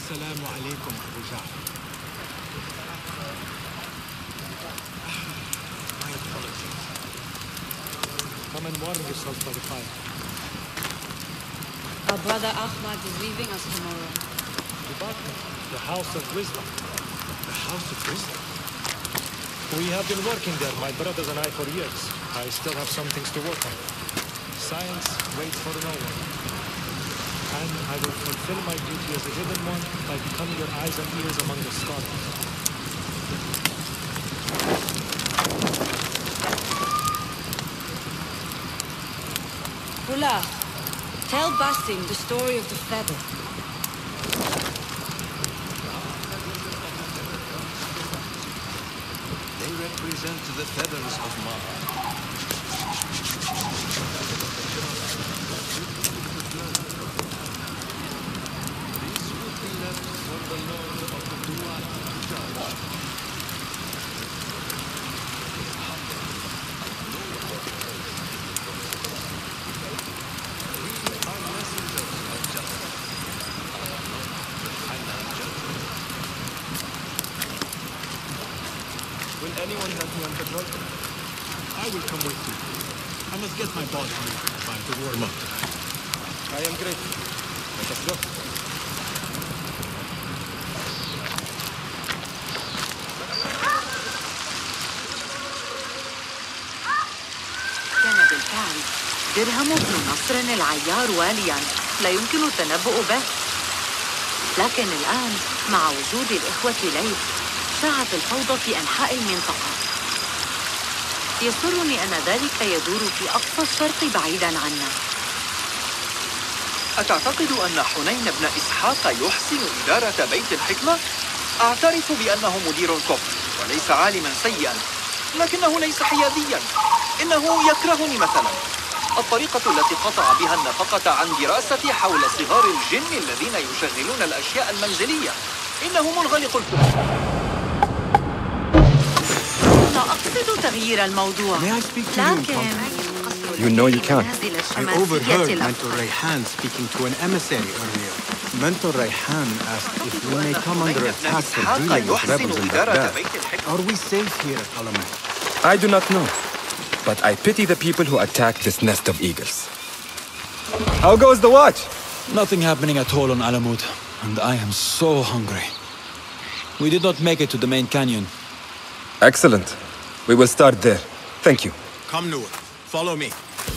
Assalamu alaikum, Abu Ja'far. My apologies. Come and warm yourself by the fire. Our brother Ahmad is leaving us tomorrow. The House of Wisdom. The House of Wisdom? We have been working there, my brothers and I, for years. I still have some things to work on. Science waits for no one. And I will fulfill my duty as a hidden one by becoming your eyes and ears among the scholars. Hula, tell Basim the story of the feather. They represent the feathers of Ma. This would be left for the Lord of the Dua to judge. We are messengers of justice. And not judgment. Will anyone help me on patrol? I will come with you. I must get my body moved by to warm up. I am grateful. Let us go. كان بالفعل درهم بن نصر العيار واليا لا يمكن التنبؤ به. لكن الآن مع وجود الإخوة ليث شاعت الفوضى في أنحاء المنطقة. يسرني أن ذلك يدور في أقصى الشرق بعيداً عنا. أتعتقد أن حنين بن إسحاق يحسن إدارة بيت الحكمة؟ أعترف بأنه مدير كفر وليس عالماً سيئاً، لكنه ليس حيادياً. إنه يكرهني مثلاً. الطريقة التي قطع بها النفقة عن دراستي حول صغار الجن الذين يشغلون الأشياء المنزلية. إنه منغلق الفكر. لا أقصد تغيير الموضوع. لكن You know you can't. I overheard Mentor Rayhan speaking to an emissary earlier. Mentor Rayhan asked if we may come under attack for dealing with rebels in Baghdad. Are we safe here at Alamet? I do not know, but I pity the people who attack this nest of eagles. How goes the watch? Nothing happening at all on Alamut, and I am so hungry. We did not make it to the main canyon. Excellent. We will start there. Thank you. Come, Noor. Follow me.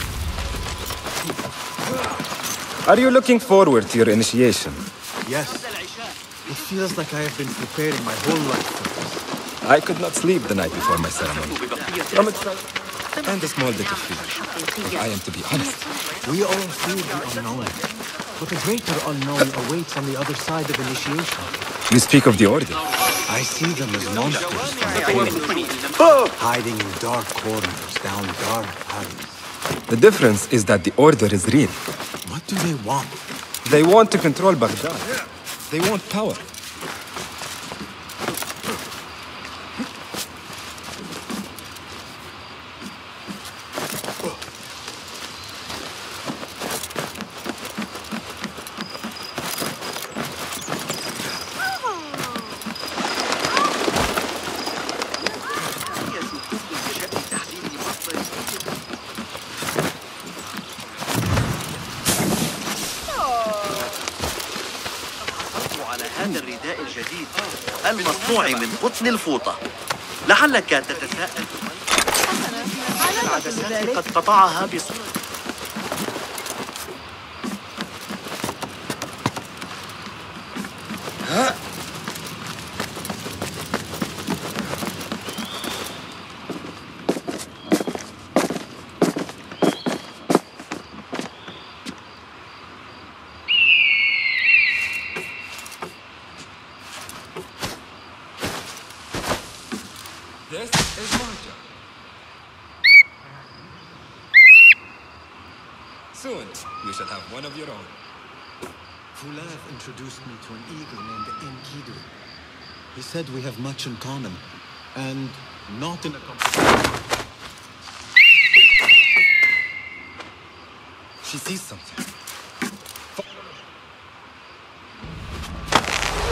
Are you looking forward to your initiation? Yes. It feels like I have been preparing my whole life for this. I could not sleep the night before my ceremony. From itself, and a small bit of fear. If I am to be honest. We all fear the unknown, but a greater unknown awaits on the other side of initiation. You speak of the Order. I see them as monsters hiding in dark corners down dark alleys. The difference is that the Order is real. What do they want? They want to control Baghdad. They want power. هذا الرداء الجديد المصنوع من قطن الفوطة. لعلك تتساءل العدسات قد قطعها بصورة. This is Marja. Soon, you shall have one of your own. Fulav introduced me to an eagle named Enkidu. He said we have much in common, and not in a competition. She sees something.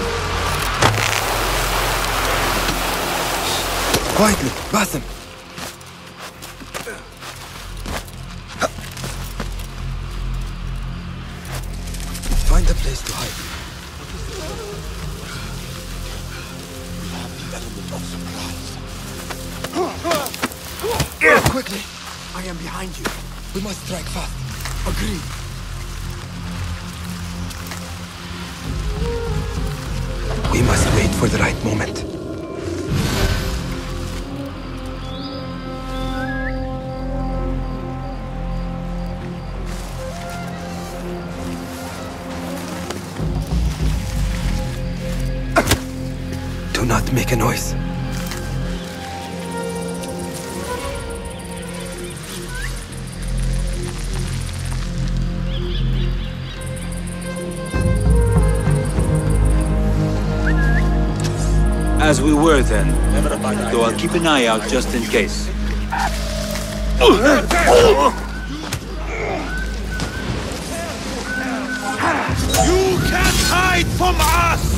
Quietly, Basim. Find a place to hide. We have the element of surprise. Quickly! I am behind you. We must strike fast. Agreed. We must wait for the right moment. Do not make a noise. As we were then, though I'll keep an eye out just in case. You can't hide from us!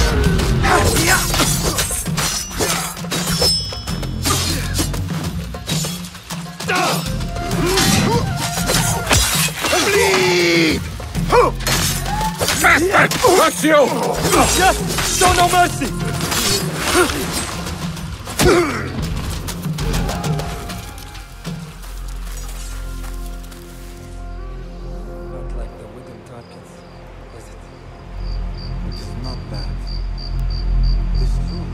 Bleed! Faster! Accio! Just show no mercy! Not like the wooden targets, is it? It's not bad. This room.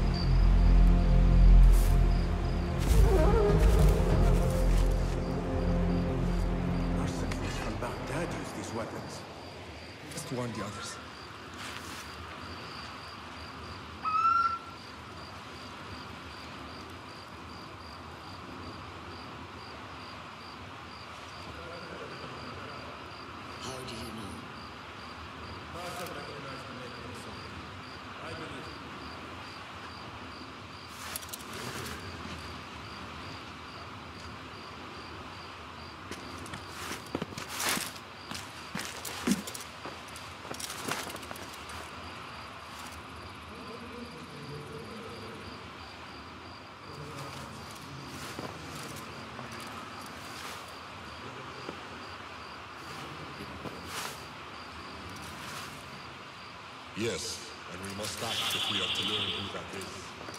Mercenaries from Baghdad use these weapons. Just warn the others. How do you know? Yes, and we must act if we are to learn who that is.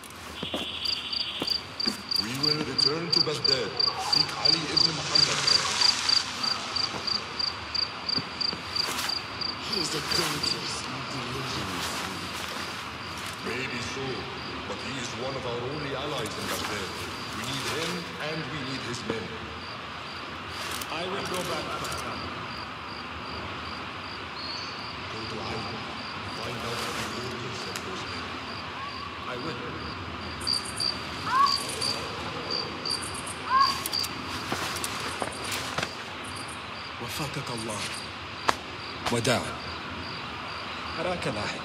We will return to Baghdad, seek Ali ibn Muhammad. He is a dangerous and delusional fool. Maybe so, but he is one of our only allies in Baghdad. We need him and we need his men. I will go back to Baghdad. Go to Ali. Find out the orders of those men. I will. وفقك الله. وداعا. أراك لاحق.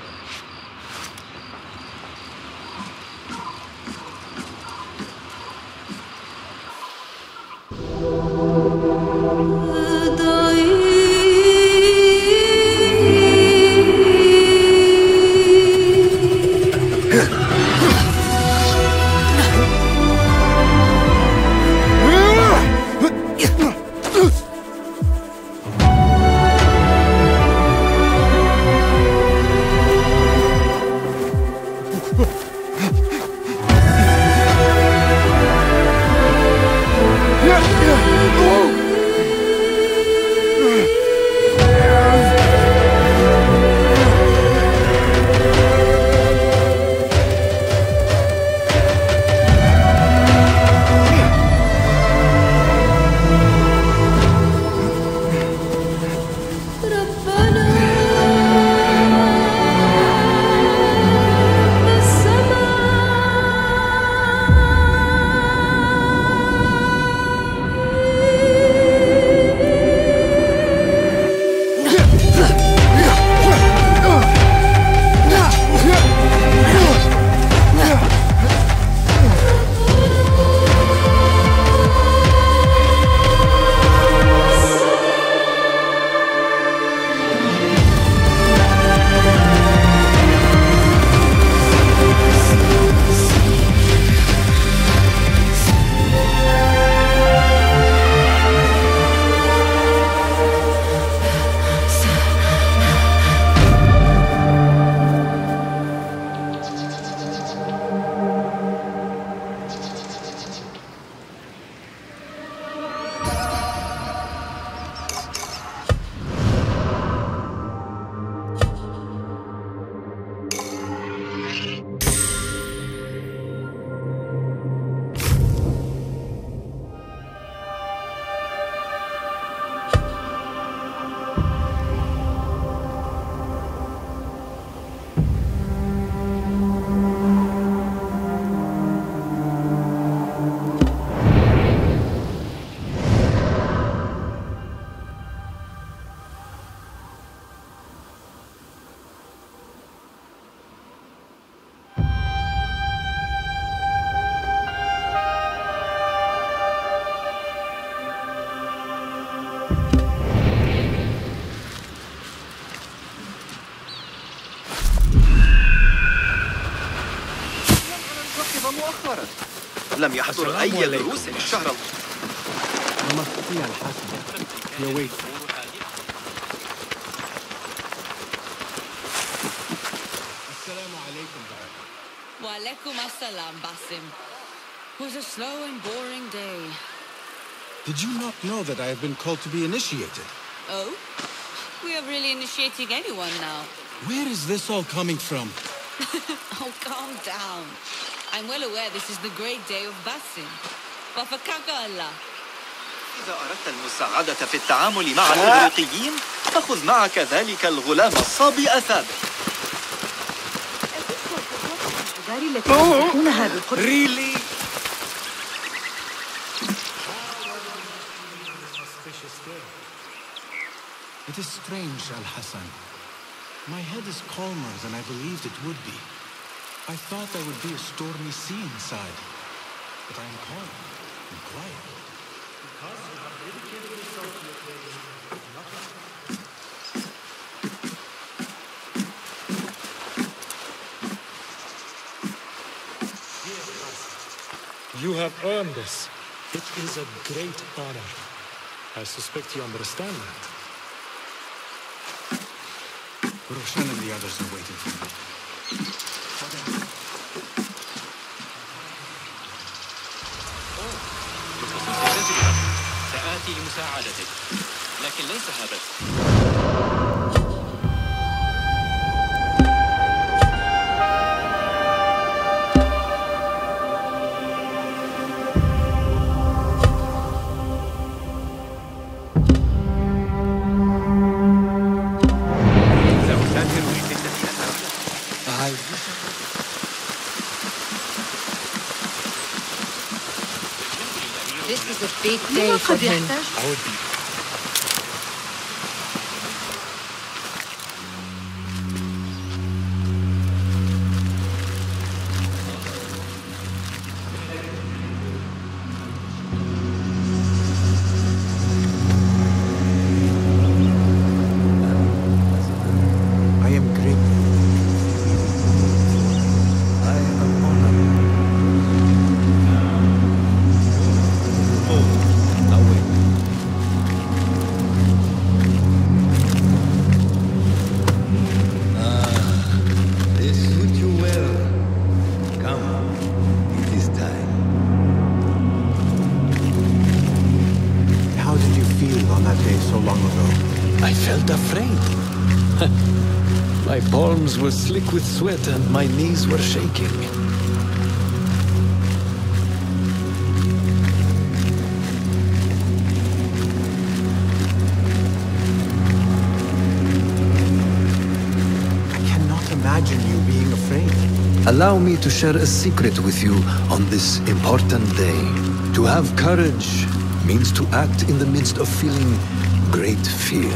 مؤخرا. لم يحضر أي دروس الشهر نمسي الحسن. You wait. Assalamu alaikum. Wa alaikum assalam, Basim. It was a slow and boring day. Did you not know that I have been called to be initiated? Oh? We are really initiating anyone now. Where is this all coming from? Oh, calm down. I'm well aware this is the great day of Basim. Wafakaka Allah. إذا أردت المساعدة في التعامل مع الإغريقيين فخذ معك ذلك الغلام الصابئ ثابت. Really? It is strange, Al-Hassan. My head is calmer than I believed it would be. I thought there would be a stormy sea inside. But I am calm and quiet. Because you have dedicated yourself to your training, nothing. You have earned this. It is a great honor. I suspect you understand that. Roshan and the others are waiting for me. سآتي لمساعدتك، لكن ليس هذا. This is a big day for him. I would be. I am grateful. I am honored. They suit you well. Come, it is time. How did you feel on that day so long ago? I felt afraid. My palms were slick with sweat and my knees were shaking. I cannot imagine you being afraid. Allow me to share a secret with you on this important day. To have courage means to act in the midst of feeling great fear.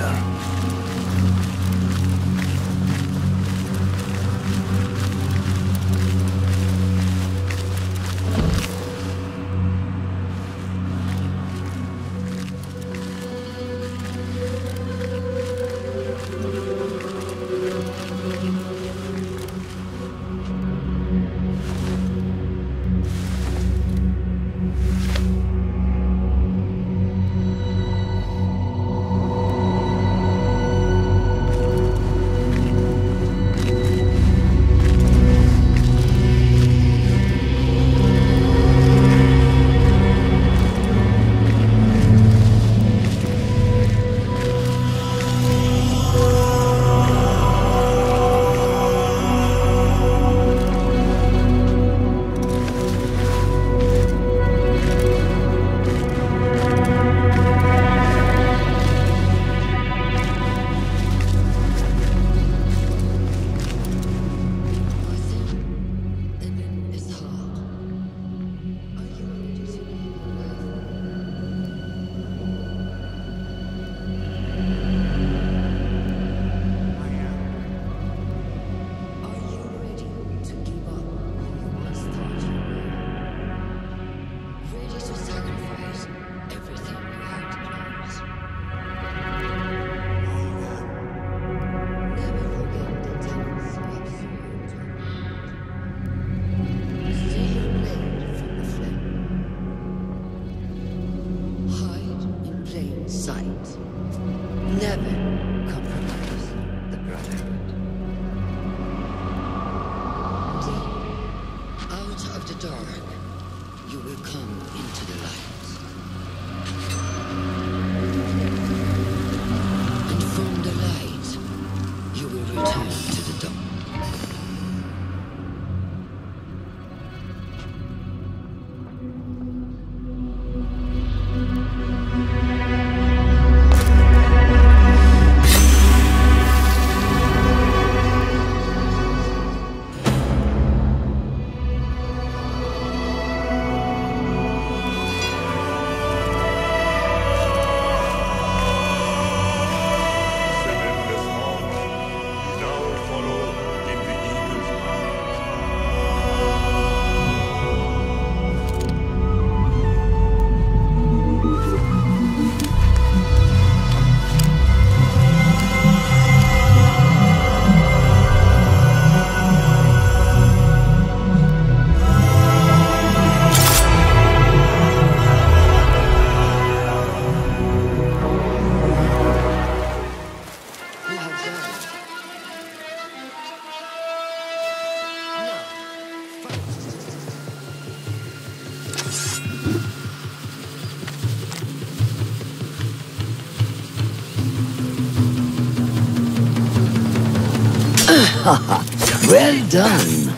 Well done.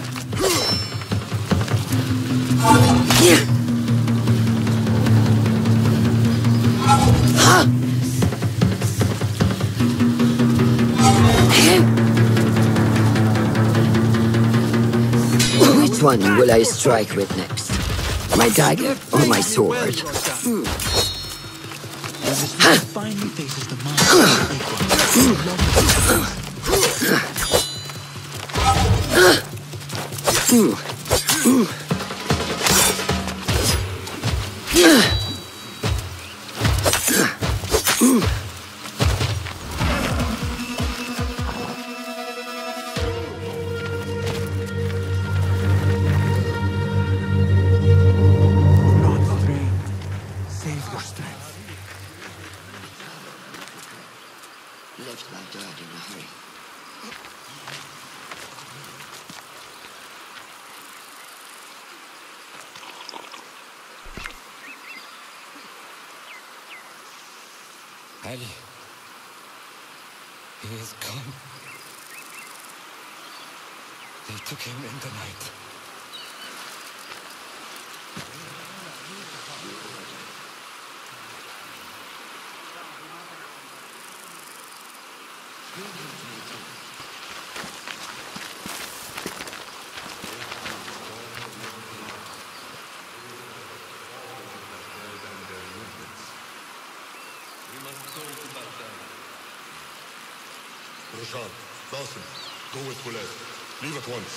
Which one will I strike with next? My dagger or my sword? Finally faces the Ali, he is gone. They took him in the night. Roshan, Basim, go with Bullet. Leave at once.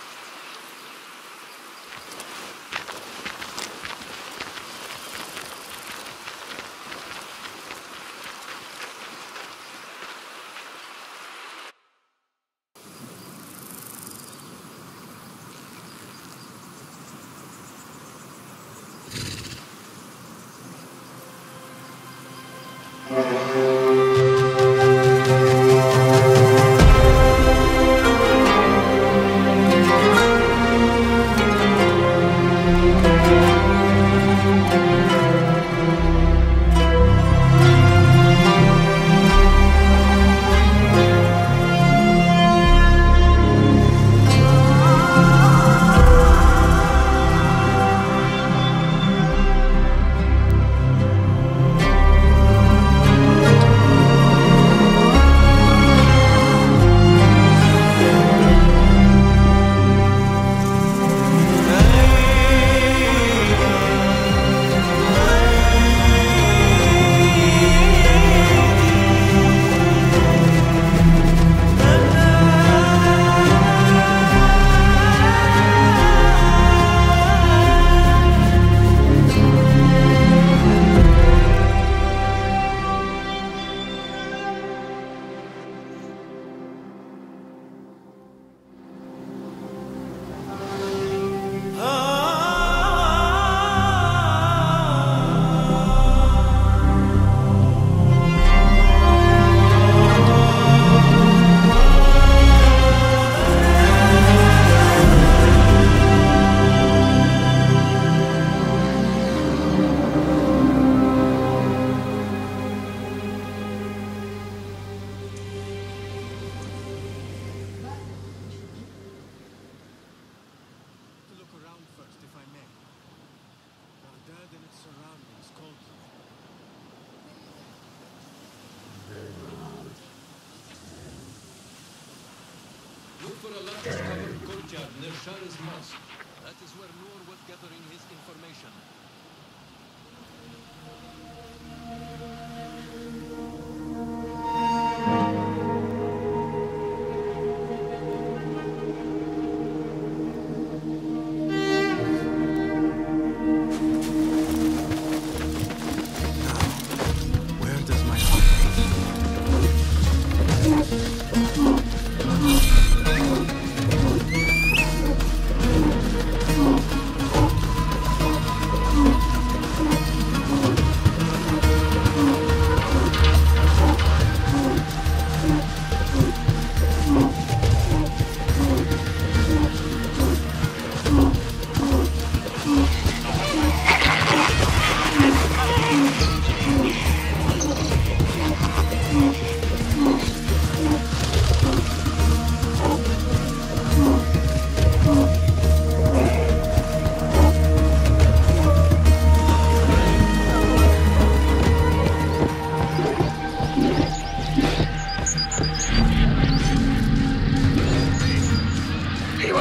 Look for a large-covered courtyard near Shah's mosque. That is where Noor was gathering his information.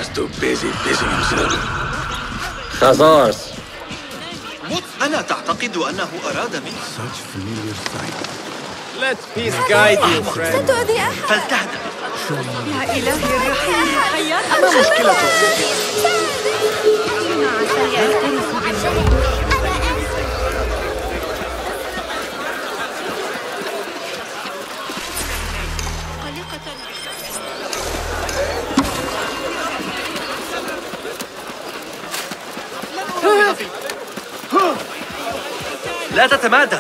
was too busy pissing himself. Khazars. أنا تعتقد أنه أراد منه. Such familiar sight. Let peace guide you, friend. ستؤذي أحد. فلتهدأ. يا إلهي الرحيم. ما مشكلته؟ سيعترف بالنور. لا تتمادى.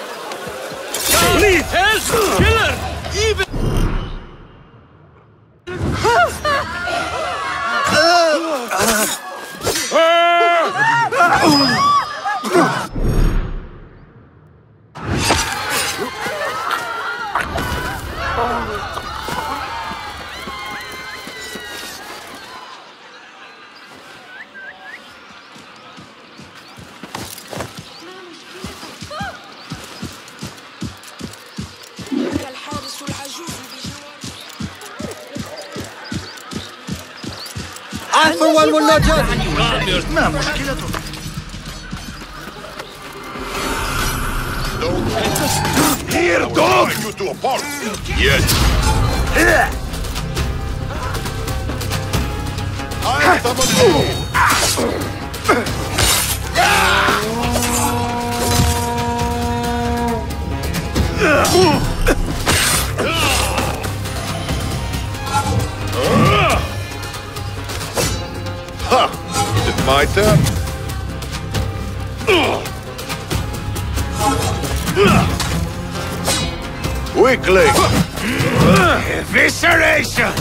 I for one will not judge. ما مشكلته؟ Here, dog! You two apart. Yes. I summon you. Ha! Is it my turn? Weakling! Evisceration!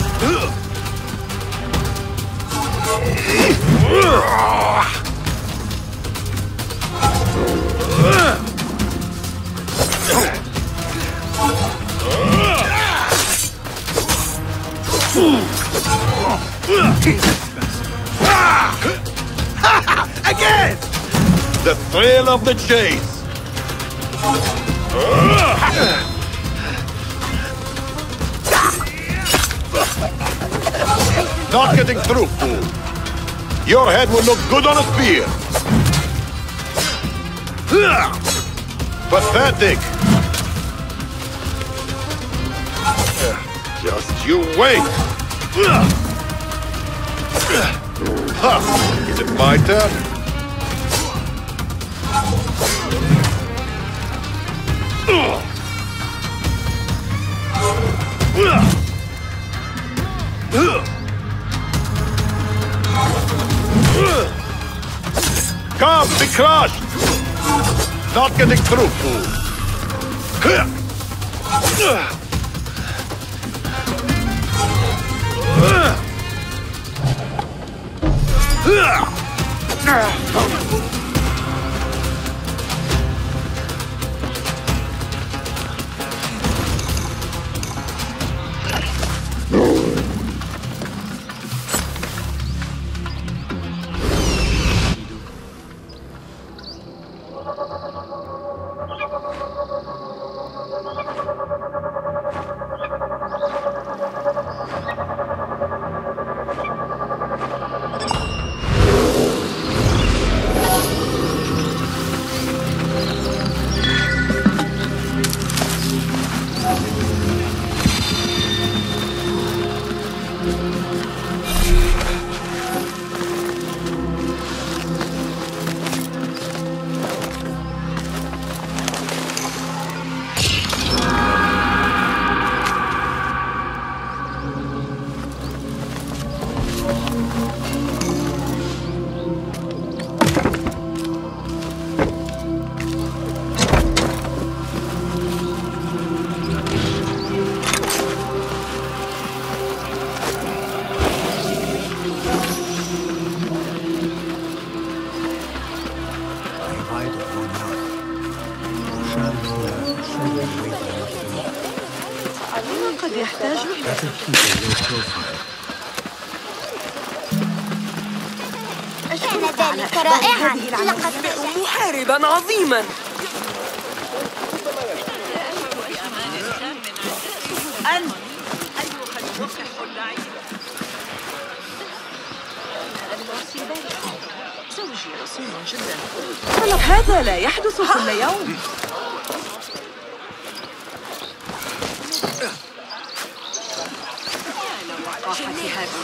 Again! The thrill of the chase! Not getting through, fool. Your head will look good on a spear. Pathetic. Just you wait. Ha! Is it my turn? Come, be crushed! Not getting through, fool. قد يحتاج كان ذلك رائعا. لقد محاربا عظيما. رسوم جدا. هذا لا يحدث كل يوم. راحتي هذه.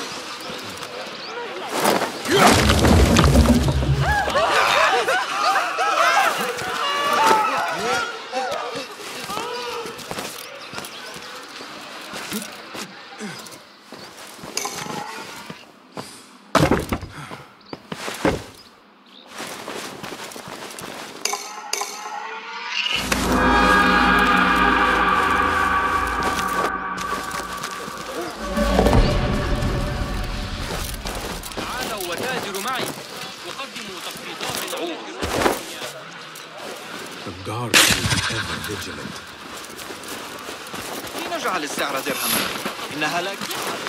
لنجعل السعر درهما. إنها لك.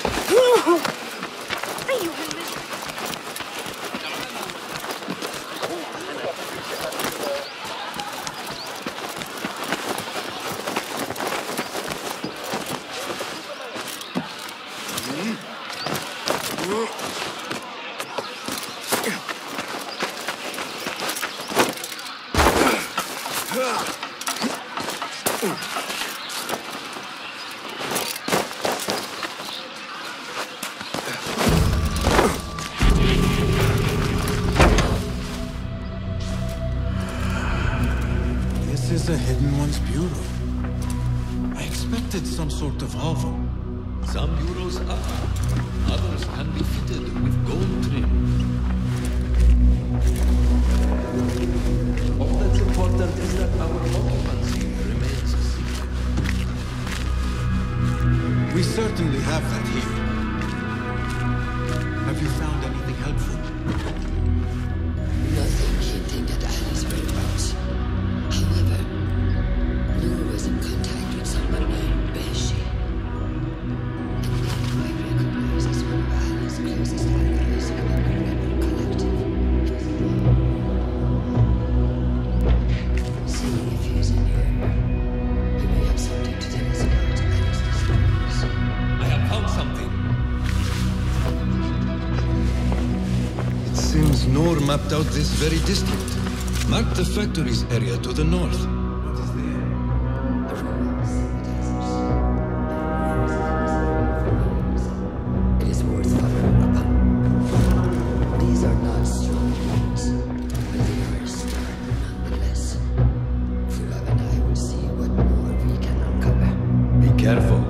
This is a hidden one's bureau. I expected some sort of hovel. Some bureaus are. Others can be fitted with gold trim. All that's important is that our occupancy remains secret. We certainly have that here. Have you found anything helpful? Nothing hinting at Ali's whereabouts. However, Noor was in contact with someone named Beshi. A name I recognize as one of Ali's closest allies within the Rebel Collective. See if he's in here. He may have something to tell us about Ali's discoveries. I have found something. It seems Noor mapped out this very district. Mark the factories area to the north. It is worth following up on. These are not strong words, but they are stern nonetheless. Fulab and I will see what more we can uncover. Be careful.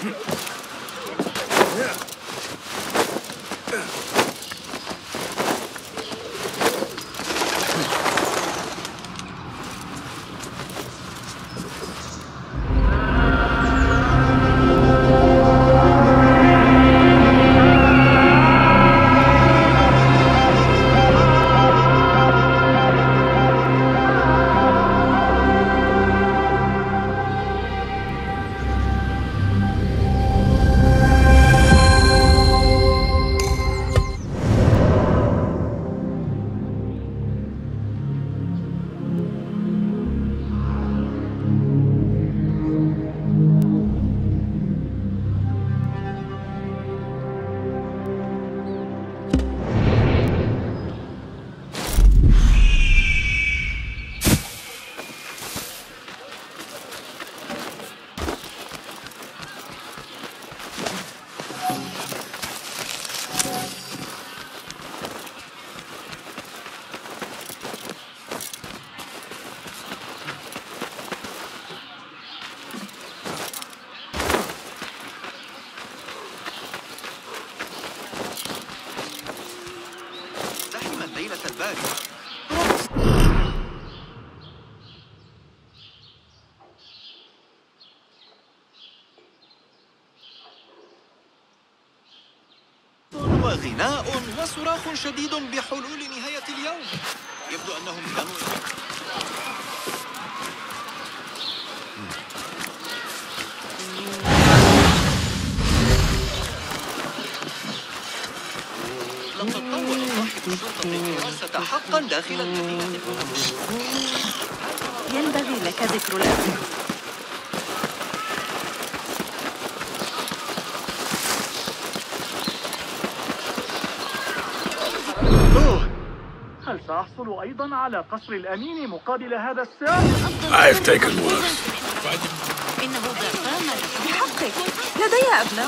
وغناء وصراخ شديد بحلول نهاية اليوم. يبدو أنهم كانوا لقد طور صاحب الشرطة الحراسة حقا داخل المدينة. ينبغي لك ذكر الأسم. هل سأحصل أيضا على قصر الأمين مقابل هذا السعر؟ I've taken worse. إنه ضعفان بحقك. لدي أبناء.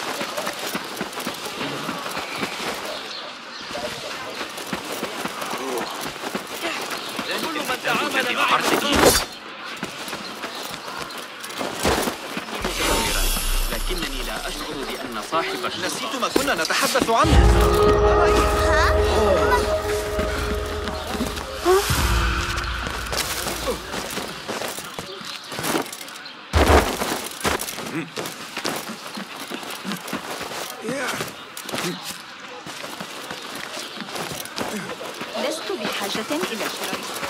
كل من تعامل معي لكنني لا أشعر بأن صاحب الشرطة. نسيت ما كنا نتحدث عنه. لست بحاجة إلى شراء